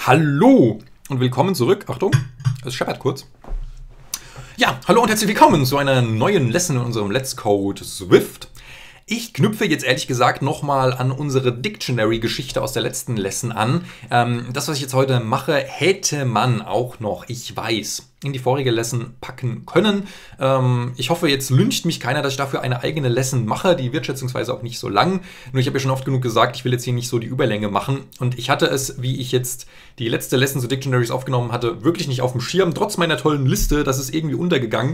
Hallo und willkommen zurück. Achtung, es scheppert kurz. Ja, hallo und herzlich willkommen zu einer neuen Lesson in unserem Let's Code Swift. Ich knüpfe jetzt ehrlich gesagt nochmal an unsere Dictionary-Geschichte aus der letzten Lesson an. Das, was ich jetzt heute mache, hätte man auch noch, ich weiß, in die vorige Lesson packen können. Ich hoffe, jetzt lyncht mich keiner, dass ich dafür eine eigene Lesson mache. Die wird schätzungsweise auch nicht so lang. Nur ich habe ja schon oft genug gesagt, ich will jetzt hier nicht so die Überlänge machen. Und ich hatte es, wie ich jetzt die letzte Lesson zu Dictionaries aufgenommen hatte, wirklich nicht auf dem Schirm. Trotz meiner tollen Liste, das ist irgendwie untergegangen.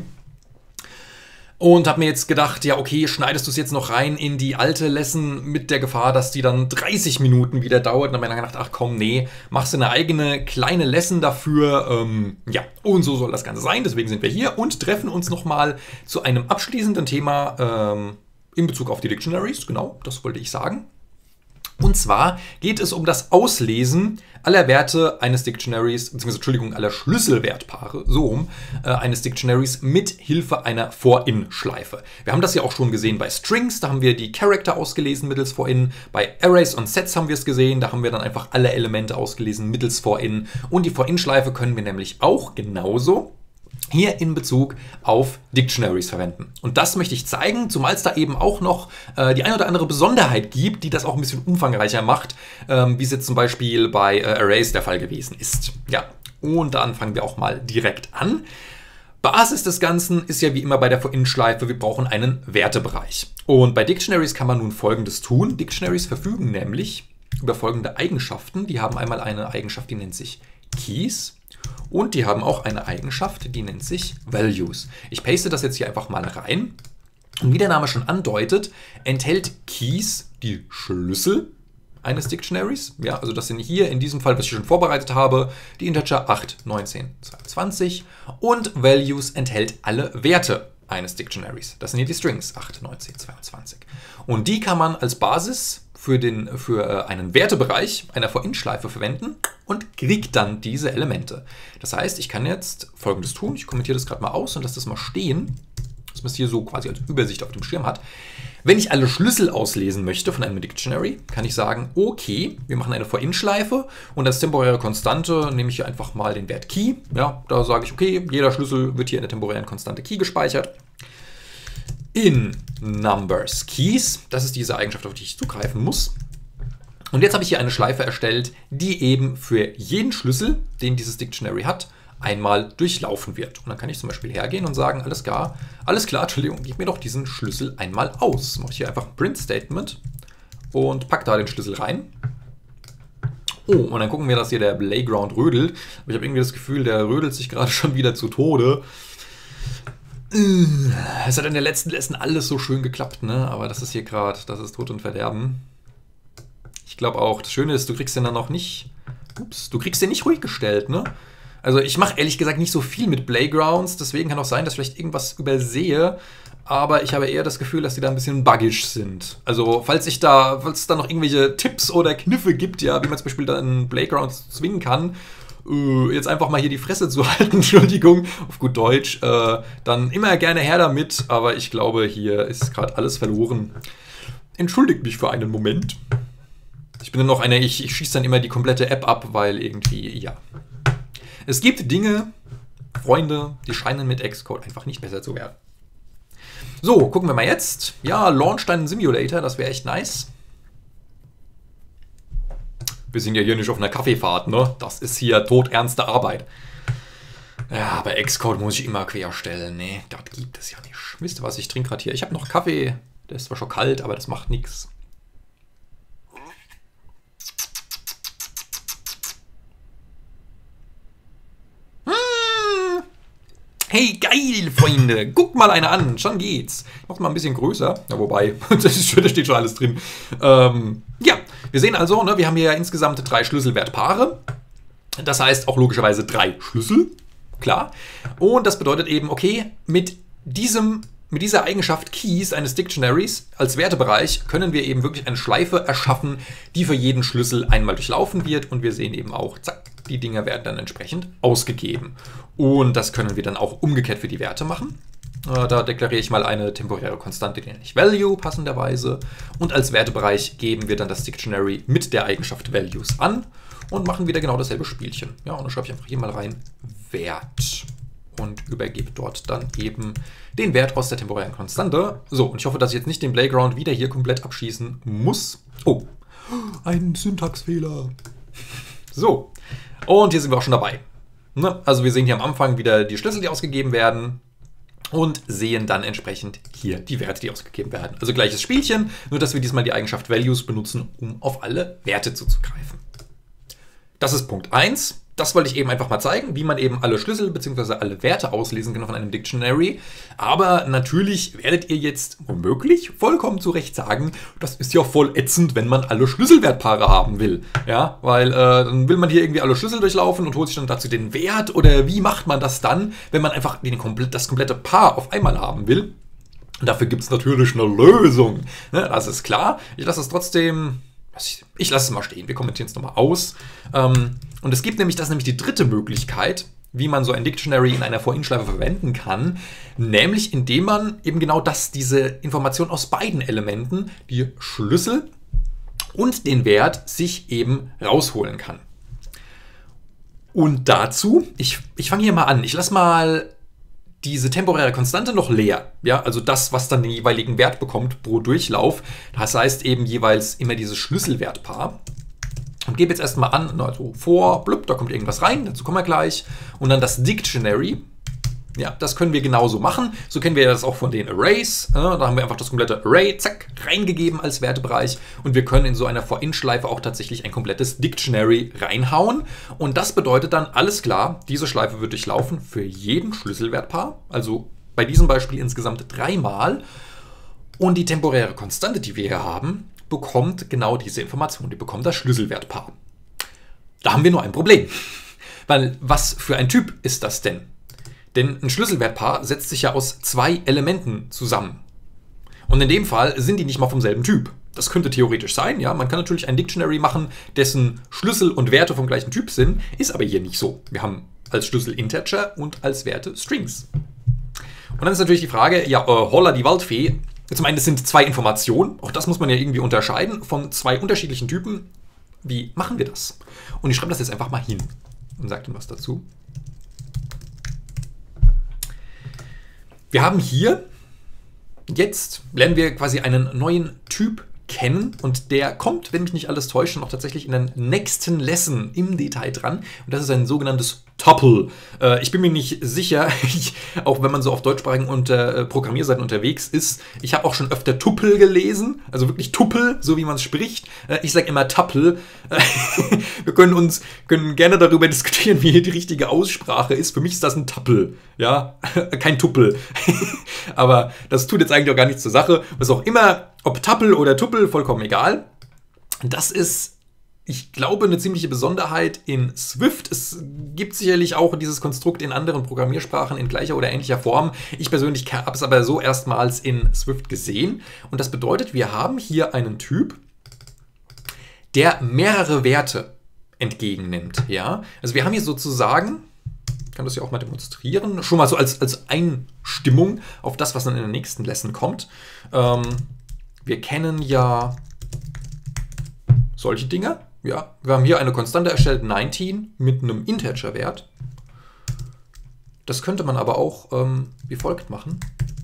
Und habe mir jetzt gedacht, ja okay, schneidest du es jetzt noch rein in die alte Lesson mit der Gefahr, dass die dann 30 Minuten wieder dauert. Und dann habe ich mir gedacht, ach komm, nee, machst du eine eigene kleine Lesson dafür. Ja, und so soll das Ganze sein. Deswegen sind wir hier und treffen uns nochmal zu einem abschließenden Thema in Bezug auf die Dictionaries. Genau, das wollte ich sagen. Und zwar geht es um das Auslesen aller Werte eines Dictionaries, beziehungsweise Entschuldigung, aller Schlüsselwertpaare, so rum, eines Dictionaries mit Hilfe einer For-In-Schleife. Wir haben das ja auch schon gesehen bei Strings, da haben wir die Character ausgelesen mittels For-In. Bei Arrays und Sets haben wir es gesehen, da haben wir dann einfach alle Elemente ausgelesen mittels For-In. Und die For-In-Schleife können wir nämlich auch genauso hier in Bezug auf Dictionaries verwenden. Und das möchte ich zeigen, zumal es da eben auch noch die eine oder andere Besonderheit gibt, die das auch ein bisschen umfangreicher macht, wie es jetzt zum Beispiel bei Arrays der Fall gewesen ist. Ja, und dann fangen wir auch mal direkt an. Basis des Ganzen ist ja wie immer bei der For-In-Schleife, wir brauchen einen Wertebereich. Und bei Dictionaries kann man nun Folgendes tun. Dictionaries verfügen nämlich über folgende Eigenschaften. Die haben einmal eine Eigenschaft, die nennt sich Keys. Und die haben auch eine Eigenschaft, die nennt sich Values. Ich paste das jetzt hier einfach mal rein. Und wie der Name schon andeutet, enthält Keys die Schlüssel eines Dictionaries. Ja, also das sind hier in diesem Fall, was ich schon vorbereitet habe, die Integer 8, 19, 22. Und Values enthält alle Werte eines Dictionaries. Das sind hier die Strings 8, 19, 22. Und die kann man als Basis für einen Wertebereich einer For-In-Schleife verwenden und kriegt dann diese Elemente. Das heißt, ich kann jetzt Folgendes tun. Ich kommentiere das gerade mal aus und lasse das mal stehen, dass man es hier so quasi als Übersicht auf dem Schirm hat. Wenn ich alle Schlüssel auslesen möchte von einem Dictionary, kann ich sagen, okay, wir machen eine For-In-Schleife und als temporäre Konstante nehme ich hier einfach mal den Wert Key. Ja, da sage ich, okay, jeder Schlüssel wird hier in der temporären Konstante Key gespeichert. In Numbers Keys, das ist diese Eigenschaft, auf die ich zugreifen muss. Und jetzt habe ich hier eine Schleife erstellt, die eben für jeden Schlüssel, den dieses Dictionary hat, einmal durchlaufen wird. Und dann kann ich zum Beispiel hergehen und sagen, alles klar, Entschuldigung, gib mir doch diesen Schlüssel einmal aus. Mache ich hier einfach ein Print-Statement und packe da den Schlüssel rein. Oh, und dann gucken wir, dass hier der Playground rödelt. Aber ich habe irgendwie das Gefühl, der rödelt sich gerade schon wieder zu Tode. Es hat in der letzten Lesson alles so schön geklappt, ne? Aber das ist hier gerade, das ist Tod und Verderben. Ich glaube auch, das Schöne ist, du kriegst den dann noch nicht, du kriegst den nicht ruhig gestellt, ne? Also ich mache ehrlich gesagt nicht so viel mit Playgrounds, deswegen kann auch sein, dass ich vielleicht irgendwas übersehe, aber ich habe eher das Gefühl, dass die da ein bisschen buggish sind. Also falls es da noch irgendwelche Tipps oder Kniffe gibt, ja, wie man zum Beispiel dann Playgrounds zwingen kann, jetzt einfach mal hier die Fresse zu halten, Entschuldigung, auf gut Deutsch, dann immer gerne her damit, aber ich glaube, hier ist gerade alles verloren. Entschuldigt mich für einen Moment. Ich bin dann noch ich schieße dann immer die komplette App ab, weil irgendwie, ja. Es gibt Dinge, Freunde, die scheinen mit Xcode einfach nicht besser zu werden. So, gucken wir mal jetzt. Ja, launch deinen Simulator, das wäre echt nice. Wir sind ja hier nicht auf einer Kaffeefahrt, ne? Das ist hier todernste Arbeit. Ja, aber Xcode muss ich immer querstellen. Nee, das gibt es ja nicht. Wisst ihr was, ich trinke gerade hier. Ich habe noch Kaffee. Der ist zwar schon kalt, aber das macht nichts. Hey, geil, Freunde. Guckt mal eine an. Schon geht's. Ich mach's mal ein bisschen größer. Ja, wobei, da steht schon alles drin. Ja, wir sehen also, ne, wir haben hier insgesamt 3 Schlüsselwertpaare. Das heißt auch logischerweise 3 Schlüssel. Klar. Und das bedeutet eben, okay, mit dieser Eigenschaft Keys eines Dictionaries als Wertebereich können wir eben wirklich eine Schleife erschaffen, die für jeden Schlüssel einmal durchlaufen wird. Und wir sehen eben auch, zack, die Dinger werden dann entsprechend ausgegeben. Und das können wir dann auch umgekehrt für die Werte machen. Da deklariere ich mal eine temporäre Konstante, die nenne ich Value passenderweise. Und als Wertebereich geben wir dann das Dictionary mit der Eigenschaft Values an und machen wieder genau dasselbe Spielchen. Ja, und dann schreibe ich einfach hier mal rein Wert und übergebe dort dann eben den Wert aus der temporären Konstante. So, und ich hoffe, dass ich jetzt nicht den Playground wieder hier komplett abschießen muss. Oh, ein Syntaxfehler. So, und hier sind wir auch schon dabei. Also wir sehen hier am Anfang wieder die Schlüssel, die ausgegeben werden. Und sehen dann entsprechend hier die Werte, die ausgegeben werden. Also gleiches Spielchen, nur dass wir diesmal die Eigenschaft Values benutzen, um auf alle Werte zuzugreifen. Das ist Punkt 1. Das wollte ich eben einfach mal zeigen, wie man eben alle Schlüssel bzw. alle Werte auslesen kann von einem Dictionary. Aber natürlich werdet ihr jetzt womöglich vollkommen zu Recht sagen, das ist ja voll ätzend, wenn man alle Schlüsselwertpaare haben will. Ja, weil dann will man hier irgendwie alle Schlüssel durchlaufen und holt sich dann dazu den Wert. Oder wie macht man das dann, wenn man einfach das komplette Paar auf einmal haben will? Und dafür gibt es natürlich eine Lösung. Ne, das ist klar. Ich lasse es trotzdem... Ich lasse es mal stehen, wir kommentieren es nochmal aus. Und es gibt nämlich, das ist nämlich die dritte Möglichkeit, wie man so ein Dictionary in einer For-In-Schleife verwenden kann, nämlich indem man eben genau diese Information aus beiden Elementen, die Schlüssel und den Wert, sich eben rausholen kann. Und dazu, ich fange hier mal an, ich lasse mal diese temporäre Konstante noch leer. Ja, also das, was dann den jeweiligen Wert bekommt pro Durchlauf. Das heißt eben jeweils immer dieses Schlüsselwertpaar. Und gebe jetzt erstmal an, also vor, blub, da kommt irgendwas rein, dazu kommen wir gleich. Und dann das Dictionary. Ja, das können wir genauso machen. So kennen wir das auch von den Arrays. Da haben wir einfach das komplette Array, zack, reingegeben als Wertebereich. Und wir können in so einer For-In-Schleife auch tatsächlich ein komplettes Dictionary reinhauen. Und das bedeutet dann, alles klar, diese Schleife wird durchlaufen für jeden Schlüsselwertpaar. Also bei diesem Beispiel insgesamt 3-mal. Und die temporäre Konstante, die wir hier haben, bekommt genau diese Information. Die bekommt das Schlüsselwertpaar. Da haben wir nur ein Problem. Weil was für ein Typ ist das denn? Denn ein Schlüsselwertpaar setzt sich ja aus 2 Elementen zusammen. Und in dem Fall sind die nicht mal vom selben Typ. Das könnte theoretisch sein, ja. Man kann natürlich ein Dictionary machen, dessen Schlüssel und Werte vom gleichen Typ sind, ist aber hier nicht so. Wir haben als Schlüssel Integer und als Werte Strings. Und dann ist natürlich die Frage, ja, holla die Waldfee. Zum einen, das sind 2 Informationen, auch das muss man ja irgendwie unterscheiden, von 2 unterschiedlichen Typen. Wie machen wir das? Und ich schreibe das jetzt einfach mal hin und sage dann was dazu. Wir haben hier, jetzt lernen wir quasi einen neuen Typ kennen und der kommt, wenn mich nicht alles täuscht, noch tatsächlich in der nächsten Lesson im Detail dran. Und das ist ein sogenanntes Tuple. Ich bin mir nicht sicher, auch wenn man so auf deutschsprachigen Programmierseiten unterwegs ist. Ich habe auch schon öfter Tuple gelesen, also wirklich Tuple, so wie man es spricht. Ich sage immer Tuple. Wir können gerne darüber diskutieren, wie hier die richtige Aussprache ist. Für mich ist das ein Tuple, ja, kein Tuppel. Aber das tut jetzt eigentlich auch gar nichts zur Sache. Was auch immer, ob Tuple oder Tuple, vollkommen egal. Das ist, ich glaube, eine ziemliche Besonderheit in Swift. Es gibt sicherlich auch dieses Konstrukt in anderen Programmiersprachen in gleicher oder ähnlicher Form. Ich persönlich habe es aber so erstmals in Swift gesehen. Und das bedeutet, wir haben hier einen Typ, der mehrere Werte entgegennimmt. Ja? Also wir haben hier sozusagen, ich kann das hier auch mal demonstrieren, schon mal so als Einstimmung auf das, was dann in der nächsten Lesson kommt. Wir kennen ja solche Dinge. Ja, wir haben hier eine Konstante erstellt, 19, mit einem Integer-Wert. Das könnte man aber auch wie folgt machen.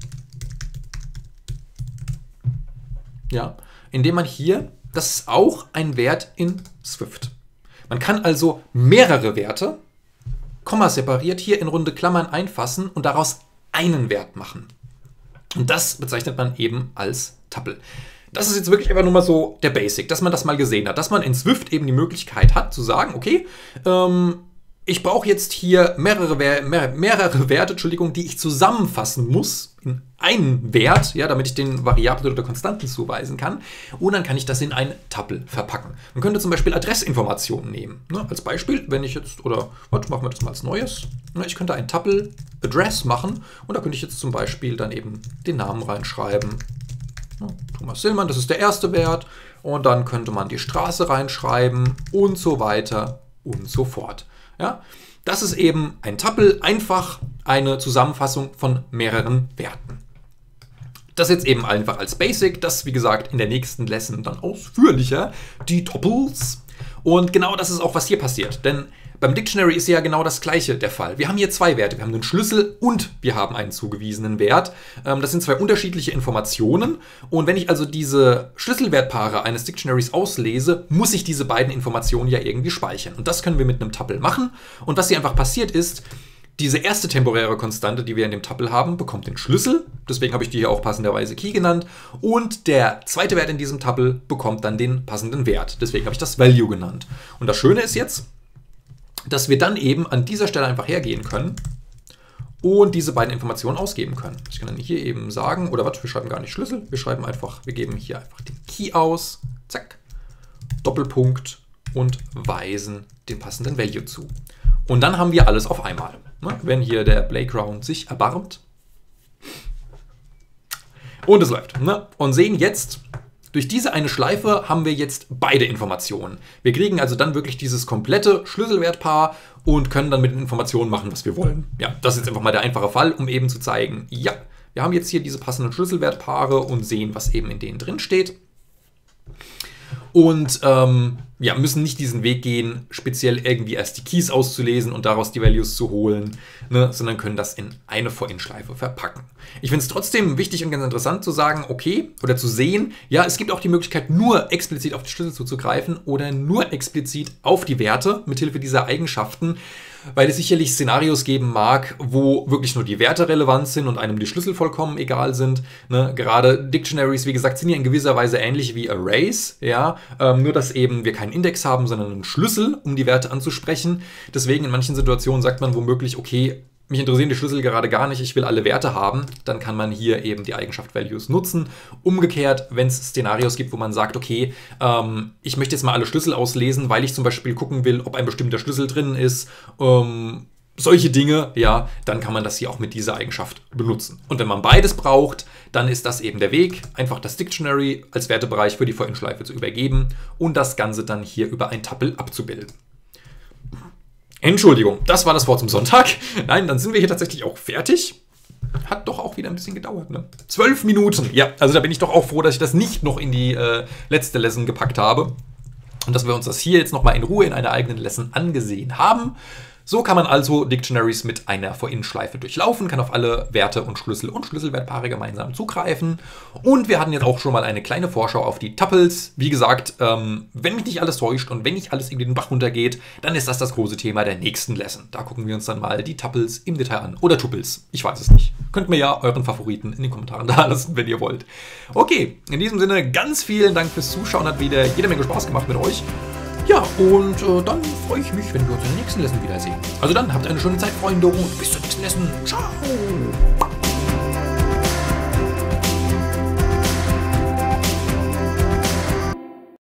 Ja, indem man hier, das ist auch ein Wert in Swift. Man kann also mehrere Werte, separiert, hier in runde Klammern einfassen und daraus einen Wert machen. Und das bezeichnet man eben als Tuple. Das ist jetzt wirklich einfach nur mal so der Basic, dass man das mal gesehen hat. Dass man in Swift eben die Möglichkeit hat zu sagen, okay, ich brauche jetzt hier mehrere Werte, die ich zusammenfassen muss in einen Wert, ja, damit ich den Variablen oder Konstanten zuweisen kann. Und dann kann ich das in ein Tuple verpacken. Man könnte zum Beispiel Adressinformationen nehmen. Ne? Als Beispiel, wenn ich jetzt, oder was, machen wir das mal als Neues. Ich könnte ein Tuple Address machen und da könnte ich jetzt zum Beispiel dann eben den Namen reinschreiben. Thomas Sillmann, das ist der erste Wert. Und dann könnte man die Straße reinschreiben und so weiter und so fort. Ja? Das ist eben ein Tuple, einfach eine Zusammenfassung von mehreren Werten. Das jetzt eben einfach als Basic, das wie gesagt in der nächsten Lesson dann ausführlicher, die Tuples. Und genau das ist auch, was hier passiert, denn beim Dictionary ist ja genau das gleiche der Fall. Wir haben hier zwei Werte, wir haben einen Schlüssel und wir haben einen zugewiesenen Wert. Das sind zwei unterschiedliche Informationen und wenn ich also diese Schlüsselwertpaare eines Dictionaries auslese, muss ich diese beiden Informationen ja irgendwie speichern. Und das können wir mit einem Tuple machen und was hier einfach passiert ist, diese erste temporäre Konstante, die wir in dem Tuple haben, bekommt den Schlüssel. Deswegen habe ich die hier auch passenderweise Key genannt. Und der zweite Wert in diesem Tuple bekommt dann den passenden Wert. Deswegen habe ich das Value genannt. Und das Schöne ist jetzt, dass wir dann eben an dieser Stelle einfach hergehen können und diese beiden Informationen ausgeben können. Ich kann dann hier eben sagen, oder was, wir schreiben gar nicht Schlüssel, wir geben hier einfach den Key aus, zack, Doppelpunkt und weisen den passenden Value zu. Und dann haben wir alles auf einmal. Wenn hier der Playground sich erbarmt. Und es läuft. Und sehen jetzt, durch diese eine Schleife haben wir jetzt beide Informationen. Wir kriegen also dann wirklich dieses komplette Schlüsselwertpaar und können dann mit den Informationen machen, was wir wollen. Ja, das ist jetzt einfach mal der einfache Fall, um eben zu zeigen, ja, wir haben jetzt hier diese passenden Schlüsselwertpaare und sehen, was eben in denen drin steht. Und ja, müssen nicht diesen Weg gehen, speziell irgendwie erst die Keys auszulesen und daraus die Values zu holen, sondern können das in eine For-In-Schleife verpacken. Ich finde es trotzdem wichtig und ganz interessant zu sagen, okay, oder zu sehen, ja, es gibt auch die Möglichkeit, nur explizit auf die Schlüssel zuzugreifen oder nur explizit auf die Werte mithilfe dieser Eigenschaften, weil es sicherlich Szenarios geben mag, wo wirklich nur die Werte relevant sind und einem die Schlüssel vollkommen egal sind. Gerade Dictionaries, wie gesagt, sind ja in gewisser Weise ähnlich wie Arrays, ja, nur dass eben wir keinen Index haben, sondern einen Schlüssel, um die Werte anzusprechen. Deswegen in manchen Situationen sagt man womöglich, okay, mich interessieren die Schlüssel gerade gar nicht, ich will alle Werte haben, dann kann man hier eben die Eigenschaft Values nutzen. Umgekehrt, wenn es Szenarios gibt, wo man sagt, okay, ich möchte jetzt mal alle Schlüssel auslesen, weil ich zum Beispiel gucken will, ob ein bestimmter Schlüssel drin ist, solche Dinge, ja, dann kann man das hier auch mit dieser Eigenschaft benutzen. Und wenn man beides braucht, dann ist das eben der Weg, einfach das Dictionary als Wertebereich für die For-In-Schleife zu übergeben und das Ganze dann hier über ein Tuple abzubilden. Entschuldigung, das war das Wort zum Sonntag. Nein, dann sind wir hier tatsächlich auch fertig. Hat doch auch wieder ein bisschen gedauert, ne? 12 Minuten. Ja, also da bin ich doch auch froh, dass ich das nicht noch in die letzte Lesson gepackt habe. Und dass wir uns das hier jetzt nochmal in Ruhe in einer eigenen Lesson angesehen haben. So kann man also Dictionaries mit einer For-In-Schleife durchlaufen, kann auf alle Werte und Schlüssel und Schlüsselwertpaare gemeinsam zugreifen. Und wir hatten jetzt auch schon mal eine kleine Vorschau auf die Tuples. Wie gesagt, wenn mich nicht alles täuscht und wenn nicht alles irgendwie den Bach runtergeht, dann ist das das große Thema der nächsten Lesson. Da gucken wir uns dann mal die Tuples im Detail an. Oder Tuples, ich weiß es nicht. Könnt mir ja euren Favoriten in den Kommentaren da lassen, wenn ihr wollt. Okay, in diesem Sinne ganz vielen Dank fürs Zuschauen, hat wieder jede Menge Spaß gemacht mit euch. Ja, und dann freue ich mich, wenn wir uns in der nächsten Lesson wiedersehen. Also dann, habt eine schöne Zeit, Freunde, und bis zur nächsten Lesson. Ciao!